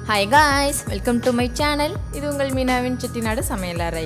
Hi guys, welcome to my channel. இது உங்கள் மீனாவின் செட்டிநாடு சமையலறை.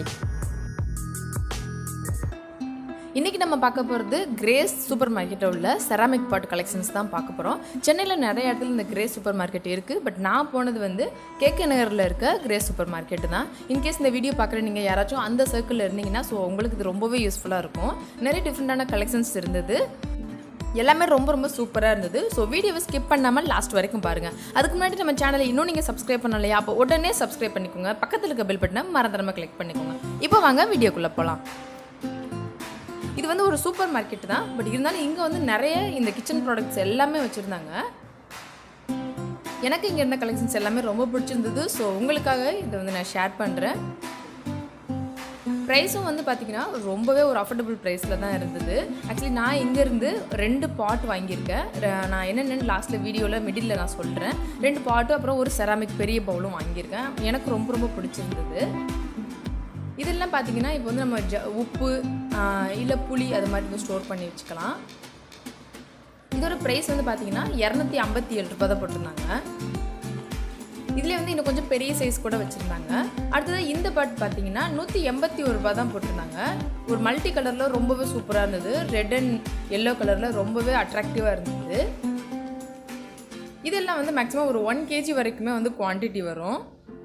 இன்னைக்கு நம்ம பார்க்க போறது கிரேஸ் சூப்பர் மார்க்கெட்ல உள்ள செராமிக் பாட் கலெக்ஷன்ஸ் தான் பார்க்க போறோம். சென்னையில நிறைய இடத்துல இந்த கிரேஸ் சூப்பர் மார்க்கெட் இருக்கு. பட் நான் போனது வந்து கேகே நகர்ல இருக்க கிரேஸ் சூப்பர் மார்க்கெட் தான். இன் கேஸ் இந்த வீடியோ பார்க்குற நீங்க யாராச்சும் அந்த சர்க்கிள்ல இருந்தீங்கன்னா சோ உங்களுக்கு இது ரொம்பவே யூஸ்ஃபுல்லா இருக்கும். நிறைய டிஃபரண்டான கலெக்ஷன்ஸ் இருந்தது. எல்லாமே ரொம்ப சூப்பரா இருந்தது. சோ வீடியோவை ஸ்கிப் பண்ணாம லாஸ்ட் வரைக்கும் பாருங்க. அதுக்கு முன்னாடி நம்ம சேனலை இன்னும் நீங்க சப்ஸ்கிரைப் பண்ணலையா அப்ப உடனே சப்ஸ்கிரைப் பண்ணிக்கோங்க. பக்கத்துல இருக்க பெல் பட்டனை மறந்துடாம கிளிக் பண்ணிக்கோங்க. இப்போ வாங்க வீடியோக்குள்ள போலாம். இது வந்து ஒரு சூப்பர் மார்க்கெட் தான். பட் இருந்தாலும் இங்க வந்து நிறைய இந்த கிச்சன் ப்ராடக்ட்ஸ் எல்லாமே வச்சிருந்தாங்க. எனக்கு இங்க இருந்த கலெக்ஷன்ஸ் எல்லாமே ரொம்ப பிடிச்சிருந்தது. சோ உங்களுக்காக இதை வந்து நான் ஷேர் பண்றேன். ப்ரைஸும் வந்து பார்த்தீங்கன்னா ரொம்பவே ஒரு அஃபோர்டபுள் ப்ரைஸில் தான் இருந்தது. ஆக்சுவலி நான் இங்கேருந்து 2 பாட் வாங்கியிருக்கேன். நான் என்னென்னு லாஸ்ட்டில் வீடியோவில் மிடில் நான் சொல்கிறேன். 2 பாட்டும் அப்புறம் ஒரு செராமிக் பெரிய பவுலும் வாங்கியிருக்கேன். எனக்கு ரொம்ப பிடிச்சிருந்தது. இதெல்லாம் பார்த்தீங்கன்னா இப்போ வந்து நம்ம உப்பு இல்லை புளி அது மாதிரி ஸ்டோர் பண்ணி வச்சுக்கலாம். இதோட ப்ரைஸ் வந்து பார்த்தீங்கன்னா 257 ரூபா தான் போட்டிருந்தாங்க. இதில் வந்து இன்னும் கொஞ்சம் பெரிய சைஸ் கூட வச்சுருந்தாங்க. அடுத்தது இந்த பாட் பார்த்தீங்கன்னா 181 ரூபா தான் போட்டிருந்தாங்க. ஒரு மல்டி கலரில் ரொம்பவே சூப்பராக இருந்தது. ரெட் அண்ட் எல்லோ கலரில் ரொம்பவே அட்ராக்டிவாக இருந்தது. இதெல்லாம் வந்து மேக்ஸிமம் ஒரு 1 kg வரைக்குமே வந்து குவான்டிட்டி வரும்.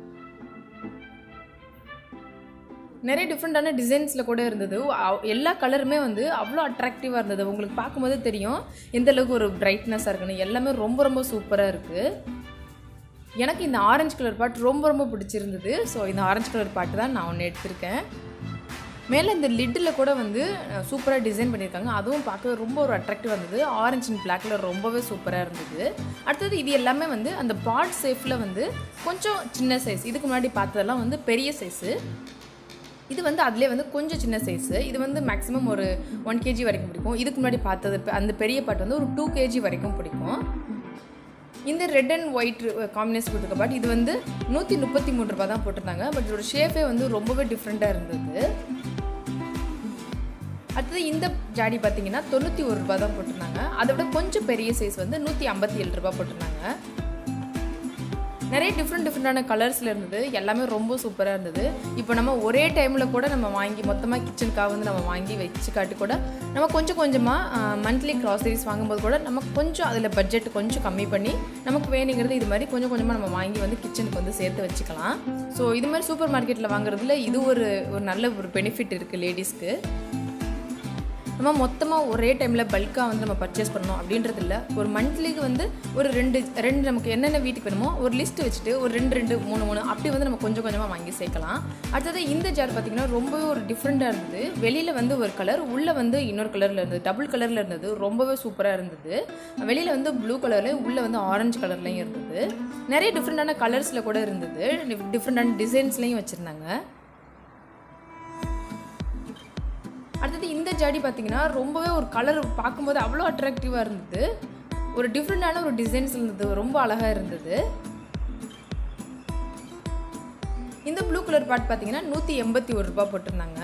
நிறைய டிஃப்ரெண்டான டிசைன்ஸில் கூட இருந்தது. எல்லா கலருமே வந்து அவ்வளோ அட்ராக்டிவாக இருந்தது. உங்களுக்கு பார்க்கும்போது தெரியும் எந்த அளவுக்கு ஒரு பிரைட்னஸாக இருக்குன்னு. எல்லாமே ரொம்ப சூப்பராக இருக்குது. எனக்கு இந்த ஆரஞ்சு கலர் பாட் ரொம்ப பிடிச்சிருந்தது. ஸோ இந்த ஆரஞ்சு கலர் பாட்டு தான் நான் ஒன்று எடுத்திருக்கேன். மேலே இந்த லிட்டில் கூட வந்து சூப்பராக டிசைன் பண்ணியிருக்காங்க. அதுவும் பார்க்க ரொம்ப ஒரு அட்ராக்டிவாக இருந்தது. ஆரஞ்சு அண்ட் பிளாக் கலர் ரொம்பவே சூப்பராக இருந்தது. அடுத்தது இது எல்லாமே வந்து அந்த பாட் சேஃபில் வந்து கொஞ்சம் சின்ன சைஸ். இதுக்கு முன்னாடி பார்த்ததெல்லாம் வந்து பெரிய சைஸு. இது வந்து அதிலே வந்து கொஞ்சம் சின்ன சைஸு. இது வந்து மேக்ஸிமம் ஒரு 1 kg வரைக்கும் பிடிக்கும். இதுக்கு முன்னாடி பார்த்தது அந்த பெரிய பாட் வந்து ஒரு 2 kg வரைக்கும் பிடிக்கும். இந்த ரெட் அண்ட் ஒயிட் காம்பினேஷன் கொடுத்துருக்க பாட் இது வந்து 133 ரூபா தான் போட்டிருந்தாங்க. பட் இதோட ஷேப்பே வந்து ரொம்பவே டிஃப்ரெண்ட்டாக இருந்தது. அடுத்தது இந்த ஜாடி பார்த்தீங்கன்னா 91 ரூபா தான் போட்டிருந்தாங்க. அதை விட கொஞ்சம் பெரிய சைஸ் வந்து 157 ரூபா போட்டிருந்தாங்க. நிறைய டிஃப்ரெண்டான கலர்ஸில் இருந்தது. எல்லாமே ரொம்ப சூப்பராக இருந்தது. இப்போ நம்ம ஒரே டைமில் கூட நம்ம வாங்கி மொத்தமாக கிச்சனுக்காக வந்து நம்ம வாங்கி வச்சு காட்டி கூட நம்ம கொஞ்சமாக மந்த்லி க்ராசரிஸ் வாங்கும்போது கூட நம்ம கொஞ்சம் அதில் பட்ஜெட் கொஞ்சம் கம்மி பண்ணி நமக்கு வேணுங்கிறது இது மாதிரி கொஞ்சமாக நம்ம வாங்கி வந்து கிச்சனுக்கு வந்து சேர்த்து வச்சுக்கலாம். ஸோ இது மாதிரி சூப்பர் மார்க்கெட்டில் வாங்குறதுல இது ஒரு நல்ல ஒரு பெனிஃபிட் இருக்குது லேடிஸ்க்கு. நம்ம மொத்தமாக ஒரே டைமில் பல்காக வந்து நம்ம பர்ச்சேஸ் பண்ணணும் அப்படின்றது இல்லை. ஒரு மந்த்லிக்கு வந்து ஒரு ரெண்டு நமக்கு என்னென்ன வீட்டுக்கு வேணுமோ ஒரு லிஸ்ட்டு வச்சுட்டு ஒரு 2 3 அப்படி வந்து நம்ம கொஞ்சமாக வாங்கி சேர்க்கலாம். அடுத்தது இந்த ஜார் பார்த்திங்கன்னா ரொம்பவே ஒரு டிஃப்ரெண்ட்டாக இருந்தது. வெளியில் வந்து ஒரு கலர், உள்ளே வந்து இன்னொரு கலரில் இருந்தது. டபுள் கலரில் இருந்தது. ரொம்பவே சூப்பராக இருந்தது. வெளியில் வந்து ப்ளூ கலர்லேயும் உள்ளே வந்து ஆரஞ்சு கலர்லேயும் இருந்தது. நிறைய டிஃப்ரெண்டான கலர்ஸில் கூட இருந்தது. டிஃப்ரெண்டான டிசைன்ஸ்லேயும் வச்சுருந்தாங்க. அடுத்தது இந்த ஜாடி பார்த்தீங்கன்னா ரொம்பவே ஒரு கலர் பார்க்கும்போது அவ்வளோ அட்ராக்டிவாக இருந்தது. ஒரு டிஃப்ரெண்டான ஒரு டிசைன்ஸ் இருந்தது. ரொம்ப அழகாக இருந்தது. இந்த ப்ளூ கலர் பாட் பார்த்தீங்கன்னா 181 ரூபா போட்டிருந்தாங்க.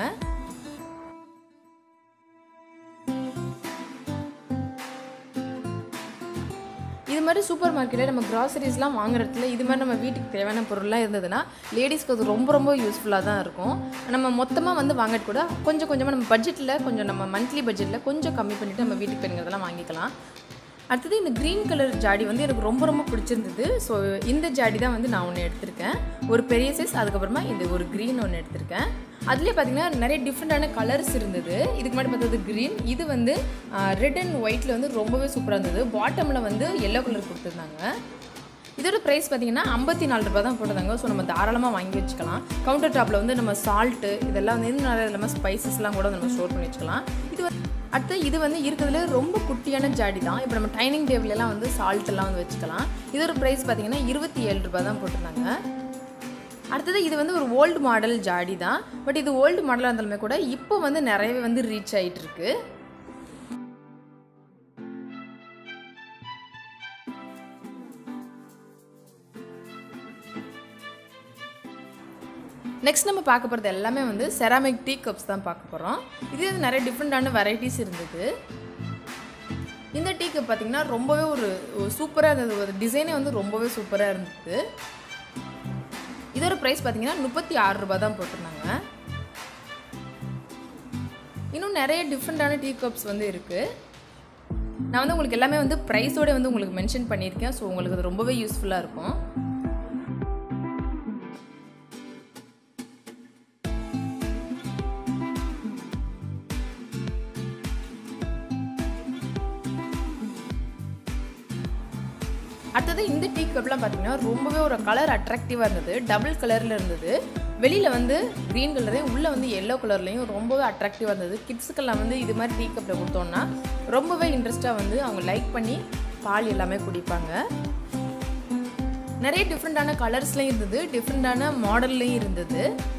இது மாதிரி சூப்பர் மார்க்கெட்டில் நம்ம கிராசரிஸ்லாம் வாங்குற இடத்துல இது மாதிரி நம்ம வீட்டுக்கு தேவையான பொருள்லாம் இருந்ததுன்னா லேடிஸ்க்கு அது ரொம்ப யூஸ்ஃபுல்லாக தான் இருக்கும். நம்ம மொத்தமாக வந்து வாங்கிட்டு கூட கொஞ்சமாக நம்ம பட்ஜெட்டில் கொஞ்சம் நம்ம மந்த்லி பட்ஜெட்டில் கொஞ்சம் கம்மி பண்ணிவிட்டு நம்ம வீட்டுக்கு வேணுங்கிறதெல்லாம் வாங்கிக்கலாம். அடுத்தது இந்த க்ரீன் கலர் ஜாடி வந்து எனக்கு ரொம்ப பிடிச்சிருந்தது. ஸோ இந்த ஜாடி தான் வந்து நான் ஒன்று எடுத்திருக்கேன். ஒரு பெரிய சைஸ், அதுக்கப்புறமா இந்த ஒரு க்ரீன் ஒன்று எடுத்திருக்கேன். அதுலேயே பார்த்தீங்கன்னா நிறைய டிஃப்ரெண்டான கலர்ஸ் இருந்தது. இதுக்கு முன்னாடி பார்த்தது க்ரீன், இது வந்து ரெட் அண்ட் ஒயிட்டில் வந்து ரொம்பவே சூப்பராக இருந்தது. பாட்டமில் வந்து எல்லோ கலர் கொடுத்துருந்தாங்க. இதோட ப்ரைஸ் பார்த்தீங்கன்னா 54 ரூபா தான் போட்டிருந்தாங்க. ஸோ நம்ம தாராளமாக வாங்கி வச்சுக்கலாம். கவுண்டர் டாப்பில் வந்து நம்ம சால்ட்டு இதெல்லாம் வந்து இன்னும் நிறைய இல்லாமல் ஸ்பைசஸ்லாம் கூட நம்ம ஸ்டோர் பண்ணி வச்சுக்கலாம். இது வந்து இருக்கிறதுல ரொம்ப குட்டியான ஜாடி தான். இப்போ நம்ம டைனிங் டேபிளெலாம் வந்து சால்ட்டெல்லாம் வந்து வச்சுக்கலாம். இதோட ப்ரைஸ் பார்த்தீங்கன்னா 27 ரூபா தான் போட்டிருந்தாங்க. அடுத்தது இது வந்து ஒரு ஓல்டு மாடல் ஜாடி தான். பட் இது ஓல்டு மாடலாக இருந்தாலுமே கூட இப்போ வந்து நிறையவே வந்து ரீச் ஆகிட்டு இருக்கு. நெக்ஸ்ட் நம்ம பார்க்க போகிறது எல்லாமே வந்து செராமிக் டீ கப்ஸ் தான் பார்க்க போகிறோம். இது நிறைய டிஃப்ரெண்டான வெரைட்டிஸ் இருந்தது. இந்த டீ கப் பார்த்தீங்கன்னா ரொம்பவே ஒரு சூப்பராக இருந்தது. ஒரு டிசைனே வந்து ரொம்பவே சூப்பராக இருந்தது. இதோட ப்ரைஸ் பார்த்தீங்கன்னா 36 ரூபாய் தான் போட்டிருந்தாங்க. இன்னும் நிறைய டிஃப்ரெண்ட்டான டீ கப்ஸ் வந்து இருக்குது. நான் வந்து உங்களுக்கு எல்லாமே வந்து ப்ரைஸோடு வந்து உங்களுக்கு மென்ஷன் பண்ணியிருக்கேன். ஸோ உங்களுக்கு அது ரொம்பவே யூஸ்ஃபுல்லாக இருக்கும். அடுத்தது இந்த டீ கப்லாம் பார்த்தீங்கன்னா ரொம்பவே ஒரு கலர் அட்ராக்டிவாக இருந்தது. டபுள் கலரில் இருந்தது. வெளியில் வந்து க்ரீன் கலரையும் உள்ளே வந்து எல்லோ கலர்லையும் ரொம்பவே அட்ராக்டிவாக இருந்தது. கிட்ஸுக்கெல்லாம் வந்து இது மாதிரி டீ கப்பில் கொடுத்தோன்னா ரொம்பவே இன்ட்ரெஸ்ட்டாக வந்து அவங்க லைக் பண்ணி பால் எல்லாமே குடிப்பாங்க. நிறைய டிஃப்ரெண்ட்டான கலர்ஸ்லையும் இருந்தது, டிஃப்ரெண்ட்டான மாடல்லையும் இருந்தது.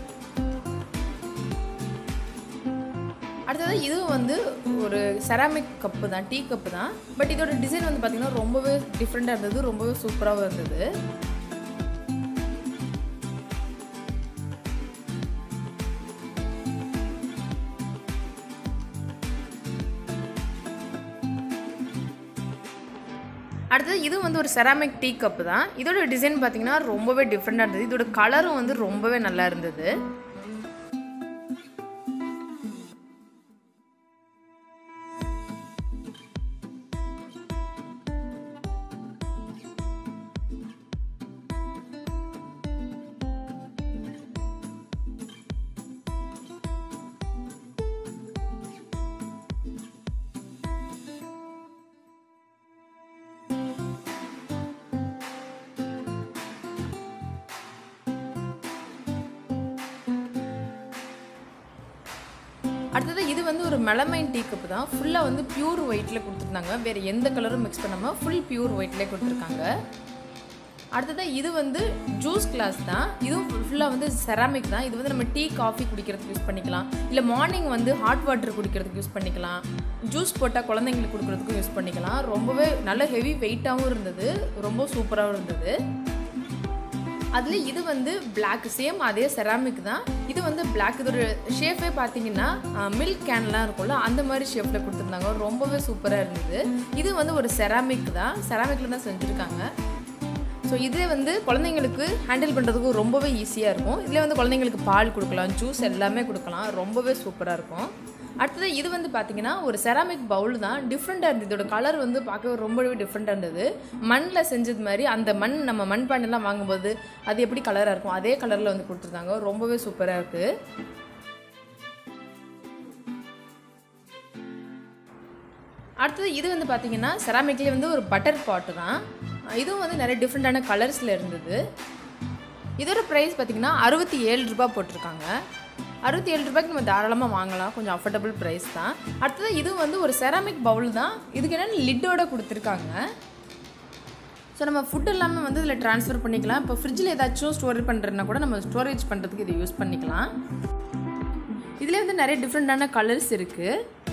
அடுத்தது இதுவும் வந்து ஒரு செராமிக் கப்பு தான், டீ கப்பு தான். பட் இதோட டிசைன் வந்து பார்த்திங்கன்னா ரொம்பவே டிஃப்ரெண்ட்டாக இருந்தது, ரொம்பவே சூப்பராகவும் இருந்தது. அடுத்தது இது வந்து ஒரு செராமிக் டீ கப்பு தான். இதோட டிசைன் பார்த்திங்கன்னா ரொம்பவே டிஃப்ரெண்ட்டாக இருந்தது. இதோட கலரும் வந்து ரொம்பவே நல்லா இருந்தது. அடுத்தது இது வந்து ஒரு மெலமைன் டீ கப்பு தான். ஃபுல்லாக வந்து பியூர் ஒயிட்டில் கொடுத்துருந்தாங்க. வேறு எந்த கலரும் மிக்ஸ் பண்ணாமல் ஃபுல் பியூர் ஒயிட்லேயே கொடுத்துருக்காங்க. அடுத்தது இது வந்து ஜூஸ் கிளாஸ் தான். இதுவும் ஃபுல்லாக வந்து செராமிக் தான். இது வந்து நம்ம டீ காஃபி குடிக்கிறதுக்கு யூஸ் பண்ணிக்கலாம், இல்லை மார்னிங் வந்து ஹாட் வாட்டர் குடிக்கிறதுக்கு யூஸ் பண்ணிக்கலாம், ஜூஸ் போட்டால் குழந்தைங்களுக்கு கொடுக்குறதுக்கும் யூஸ் பண்ணிக்கலாம். ரொம்பவே நல்ல ஹெவி வெயிட்டாகவும் இருந்தது, ரொம்ப சூப்பராகவும் இருந்தது. அதில் இது வந்து பிளாக், சேம் அதே செராமிக் தான். இது வந்து பிளாக். இதோட ஷேப்பே பார்த்தீங்கன்னா மில்க் கேன்லாம் இருக்கும்ல அந்த மாதிரி ஷேப்பில் கொடுத்துருந்தாங்க. ரொம்பவே சூப்பராக இருந்தது. இது வந்து ஒரு செராமிக் தான், செராமிக்கில் தான் செஞ்சுருக்காங்க. ஸோ இதே வந்து குழந்தைங்களுக்கு ஹேண்டில் பண்ணுறதுக்கு ரொம்பவே ஈஸியாக இருக்கும். இதில் வந்து குழந்தைங்களுக்கு பால் கொடுக்கலாம், ஜூஸ் எல்லாமே கொடுக்கலாம். ரொம்பவே சூப்பராக இருக்கும். அடுத்தது இது வந்து பார்த்திங்கன்னா ஒரு செராமிக் பவுல் தான். டிஃப்ரெண்ட்டாக இருந்தது. இதோட கலர் வந்து பார்க்கவே ரொம்பவே டிஃப்ரெண்ட்டாக இருந்தது. மண்ணில் செஞ்சது மாதிரி அந்த மண் நம்ம மண்பானைலாம் வாங்கும்போது அது எப்படி கலராக இருக்கும் அதே கலரில் வந்து கொடுத்துருந்தாங்க. ரொம்பவே சூப்பராக இருக்குது. அடுத்தது இது வந்து பார்த்திங்கன்னா செராமிக்லேயே வந்து ஒரு பட்டர் பாட்டு தான். இதுவும் வந்து நிறைய டிஃப்ரெண்ட்டான கலர்ஸில் இருந்தது. இதோட ப்ரைஸ் பார்த்திங்கன்னா 67 ரூபா போட்டிருக்காங்க. 67 ரூபாய்க்கு நம்ம தாராளமாக வாங்கலாம். கொஞ்சம் அஃபோர்டபுள் ப்ரைஸ் தான். அடுத்தது இது வந்து ஒரு செராமிக் பவுல் தான். இதுக்கு என்னென்ன லிட்டோட கொடுத்துருக்காங்க. ஸோ நம்ம ஃபுட் எல்லாமே வந்து இதில் ட்ரான்ஸ்ஃபர் பண்ணிக்கலாம். இப்போ ஃப்ரிட்ஜில் ஏதாச்சும் ஸ்டோர் பண்ணுறதுனா கூட நம்ம ஸ்டோரேஜ் பண்ணுறதுக்கு இதை யூஸ் பண்ணிக்கலாம். இதில் வந்து நிறைய டிஃப்ரெண்ட்டான கலர்ஸ் இருக்குது.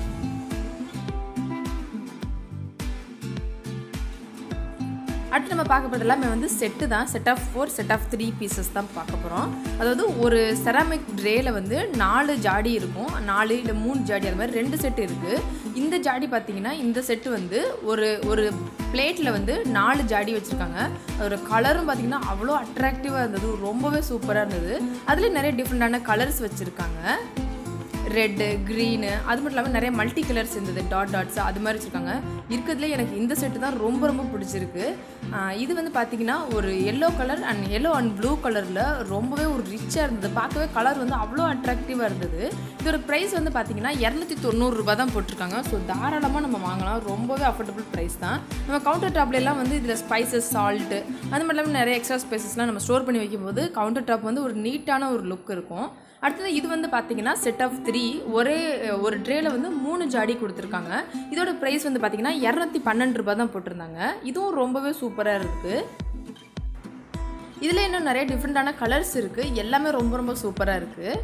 அடுத்து நம்ம பார்க்க போகிறது எல்லாமே வந்து செட்டு தான். Set of 4, set of 3 pieces தான் பார்க்க போகிறோம். அதாவது ஒரு செராமிக் ட்ரேயில் வந்து 4 ஜாடி இருக்கும், 4 இல்லை 3 ஜாடி, அது மாதிரி 2 செட்டு இருக்குது. இந்த ஜாடி பார்த்திங்கன்னா இந்த செட்டு வந்து ஒரு பிளேட்டில் வந்து 4 ஜாடி வச்சுருக்காங்க. அதோட கலரும் பார்த்திங்கன்னா அவ்வளோ அட்ராக்டிவாக இருந்தது, ரொம்பவே சூப்பராக இருந்தது. அதுலேயும் நிறைய டிஃப்ரெண்ட்டான கலர்ஸ் வச்சுருக்காங்க. ரெட்டு, க்ரீனு, அது மட்டும் இல்லாமல் நிறைய மல்டி கலர்ஸ் இருந்தது, டாட்ஸ் அது மாதிரி வச்சுருக்காங்க. இருக்கிறதுலே எனக்கு இந்த செட்டு தான் ரொம்ப ரொம்ப பிடிச்சிருக்கு. இது வந்து பார்த்திங்கன்னா ஒரு yellow colour and yellow and blue கலரில் ரொம்பவே ஒரு ரிச்சாக இருந்தது. பார்க்கவே கலர் வந்து அவ்வளோ அட்ராக்டிவாக இருந்தது. இதோட ப்ரைஸ் வந்து பார்த்திங்கன்னா 290 ரூபா தான் போட்டிருக்காங்க. ஸோ தாராளமாக நம்ம வாங்கலாம். ரொம்பவே அஃபோர்டபுள் ப்ரைஸ் தான். நம்ம கவுண்டர் டாப்லாம் வந்து இதில் ஸ்பைசஸ், சால்ட்டு, அது மட்டும் இல்லாமல் நிறைய எக்ஸ்ட்ரா ஸ்பைசஸ்லாம் நம்ம ஸ்டோர் பண்ணி வைக்கும்போது கவுண்டர் டாப் வந்து ஒரு நீட்டான ஒரு லுக் இருக்கும். அடுத்தது இது வந்து பார்த்திங்கன்னா செட் ஆஃப் 3, ஒரு ட்ரேயில் வந்து 3 ஜாடி கொடுத்துருக்காங்க. இதோட ப்ரைஸ் வந்து பார்த்திங்கன்னா 212 ரூபா தான் போட்டிருந்தாங்க. இதுவும் ரொம்பவே சூப்பராக இருக்குது. இதில் இன்னும் நிறைய டிஃப்ரெண்ட்டான கலர்ஸ் இருக்குது. எல்லாமே ரொம்ப ரொம்ப சூப்பராக இருக்குது.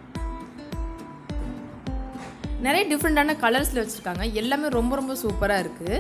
நிறைய டிஃப்ரெண்ட்டான கலர்ஸில் வச்சுருக்காங்க. எல்லாமே ரொம்ப ரொம்ப சூப்பராக இருக்குது.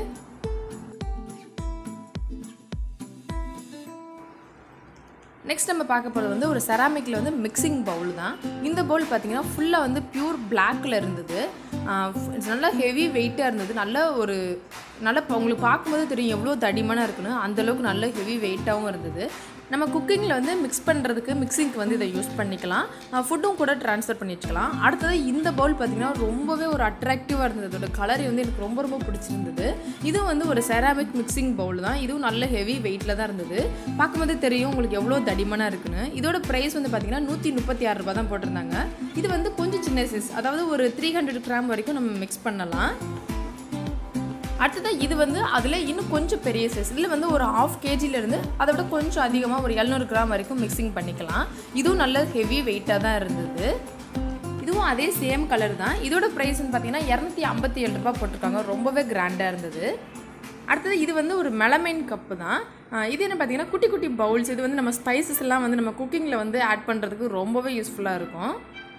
நெக்ஸ்ட் நம்ம பார்க்க போகிறது வந்து ஒரு செராமிக்கில் வந்து மிக்சிங் பவுல் தான். இந்த பவுல் பார்த்திங்கன்னா ஃபுல்லாக வந்து பியூர் பிளாக்கில் இருந்தது. நல்லா ஹெவி வெயிட்டாக இருந்தது. நல்லா உங்களுக்கு பார்க்கும்போது தெரியும் எவ்வளோ தடிமனாக இருக்குன்னு. அந்தளவுக்கு நல்ல ஹெவி வெயிட்டாகவும் இருந்தது. நம்ம குக்கிங்கில் வந்து மிக்ஸ் பண்ணுறதுக்கு மிக்சிங்க்கு வந்து இதை யூஸ் பண்ணிக்கலாம். ஃபுட்டும் கூட ட்ரான்ஸ்ஃபர் பண்ணி வச்சுக்கலாம். அடுத்தது இந்த பவுல் பார்த்திங்கன்னா ரொம்பவே ஒரு அட்ராக்டிவாக இருந்தது. அதோட கலர் வந்து எனக்கு ரொம்ப ரொம்ப பிடிச்சிருந்தது. இதுவும் வந்து ஒரு செராமிக் மிக்சிங் பவுல் தான். இதுவும் நல்ல ஹெவி வெயிட்டில் தான் இருந்தது. பார்க்கும்போது தெரியும் உங்களுக்கு எவ்வளோ தடிமனாக இருக்குன்னு. இதோட ப்ரைஸ் வந்து பார்த்திங்கன்னா 136 ரூபா தான் போட்டிருந்தாங்க. இது வந்து கொஞ்சம் சின்ன சைஸ், அதாவது ஒரு 300 கிராம் வரைக்கும் நம்ம மிக்ஸ் பண்ணலாம். அடுத்தது இது வந்து அதில் இன்னும் கொஞ்சம் பெரிய சைஸ், இதில் வந்து ஒரு 1/2 kgலேருந்து அதை விட கொஞ்சம் அதிகமாக ஒரு 700 கிராம் வரைக்கும் மிக்சிங் பண்ணிக்கலாம். இதுவும் நல்ல ஹெவி வெயிட்டாக தான் இருந்தது. இதுவும் அதே சேம் கலர் தான். இதோட ப்ரைஸ்ன்னு பார்த்தீங்கன்னா 257 ரூபா போட்டிருக்காங்க. ரொம்பவே கிராண்டாக இருந்தது. அடுத்தது இது வந்து ஒரு மெலமைன் கப்பு தான். இது என்ன பார்த்தீங்கன்னா குட்டி குட்டி பவுல்ஸ். இது வந்து நம்ம ஸ்பைசஸ் எல்லாம் வந்து நம்ம குக்கிங்கில் வந்து ஆட் பண்ணுறதுக்கு ரொம்பவே யூஸ்ஃபுல்லாக இருக்கும்.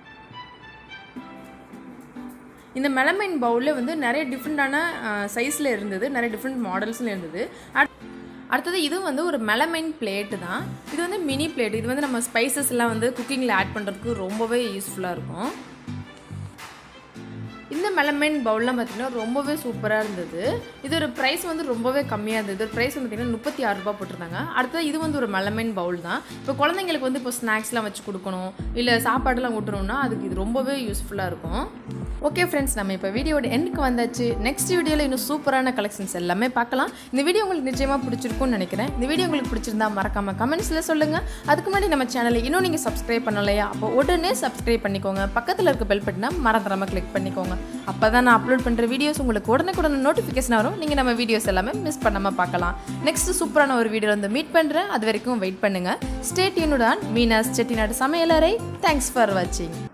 இந்த மெலமைன் பவுலில் வந்து நிறைய டிஃப்ரெண்ட்டான சைஸில் இருந்தது, நிறைய டிஃப்ரெண்ட் மாடல்ஸில் இருந்தது. அடுத்தது இது வந்து ஒரு மெலமைன் பிளேட்டு தான். இது வந்து மினி பிளேட். இது வந்து நம்ம ஸ்பைசஸ் எல்லாம் வந்து குக்கிங்கில் ஆட் பண்ணுறதுக்கு ரொம்பவே யூஸ்ஃபுல்லாக இருக்கும். இந்த மெலமைன் பவுல்லாம் பார்த்திங்கன்னா ரொம்பவே சூப்பராக இருந்தது. இதோட ப்ரைஸ் வந்து ரொம்பவே கம்மியாக இருந்தது. இதோட ப்ரைஸ் வந்து பார்த்திங்கன்னா 36 ரூபா போட்டிருந்தாங்க. அடுத்தது இது வந்து ஒரு மெலமைன் பவுல் தான். இப்போ குழந்தைங்களுக்கு வந்து இப்போ ஸ்நாக்ஸ்லாம் வச்சு கொடுக்கணும், இல்லை சாப்பாடுலாம் ஊட்டணும்னா அதுக்கு இது ரொம்பவே யூஸ்ஃபுல்லாக இருக்கும். ஓகே ஃப்ரெண்ட்ஸ், நம்ம இப்போ வீடியோட எண்டுக்கு வந்தாச்சு. நெக்ஸ்ட் வீடியோவில் இன்னும் சூப்பரான கலெக்ஷன்ஸ் எல்லாமே பார்க்கலாம். இந்த வீடியோ உங்களுக்கு நிச்சயமாக பிடிச்சிருக்கும்னு நினைக்கிறேன். இந்த வீடியோ உங்களுக்கு பிடிச்சிருந்தா மறக்காமல் கமெண்ட்ஸில் சொல்லுங்கள். அதுக்கு முன்னாடி நம்ம சேனலை இன்னும் நீங்கள் சப்ஸ்கிரைப் பண்ணலையா, அப்போ உடனே சப்ஸ்கிரைப் பண்ணிக்கோங்க. பக்கத்தில் இருக்க பெல் பட்டனை மறந்துடாமல் கிளிக் பண்ணிக்கோங்க. அப்போ தான் நான் அப்லோட் பண்ணுற வீடியோஸ் உங்களுக்கு உடனே நோட்டிஃபிகேஷன் வரும். நீங்கள் நம்ம வீடியோஸ் எல்லாமே மிஸ் பண்ணாமல் பார்க்கலாம். நெக்ஸ்ட் சூப்பரான ஒரு வீடியோவில் வந்து மீட் பண்ணுறேன். அது வரைக்கும் வெயிட் பண்ணுங்கள். Stay tuned on Meena's Chettinad சமையலறை. தேங்க்ஸ் ஃபார் வாட்சிங்.